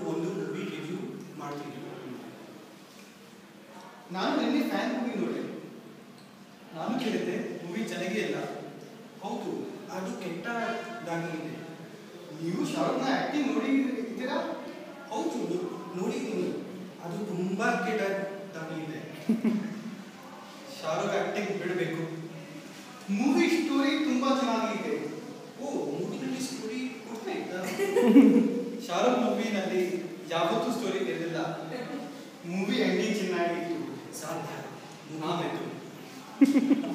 ಒಂದು movie review ಮಾಡ್ತೀನಿ. ನಾನು ನಿನ್ನೆ ಫ್ಯಾನ್ ಮೂವಿ ನೋಡಿದೆ. ನಾನು ಕೇಳಿದ್ದೆ ಮೂವಿ ಚೆನ್ನಾಗೇ ಇಲ್ಲ. ಹೌದು, ಅದು ಕೆಟ್ಟದಾಗಿದೆ. ನೀವು ಶಾರುಖ್ನ ಆ್ಯಕ್ಟಿಂಗ್ ನೋಡಿದ್ದೀರಾ? ಹೌದು, ನೋಡಿದ್ದೀನಿ. ಅದು ತುಂಬ ಕೆಟ್ಟದಾಗಿದೆ. ಶಾರುಖ್ ಆ್ಯಕ್ಟಿಂಗ್ ಬಿಡಬೇಕು. ಮೂವಿ ಸ್ಟೋರಿ ತುಂಬ ಚೆನ್ನಾಗಿದೆ. ಓ, ಮೂವಿನಲ್ಲಿ ಸ್ಟೋರಿ ಕೊಡ್ತಾ ಇದ್ದ? ಶಾರುಖ್ ಮೂವಿನಲ್ಲಿ ಯಾವತ್ತೂ ಸ್ಟೋರಿ ಇರಲಿಲ್ಲ. ಮೂವಿ ಎಂಡಿಂಗ್ ಚೆನ್ನಾಗಿತ್ತು. ಸಾಧ್ಯ ಆಮೇಲೆ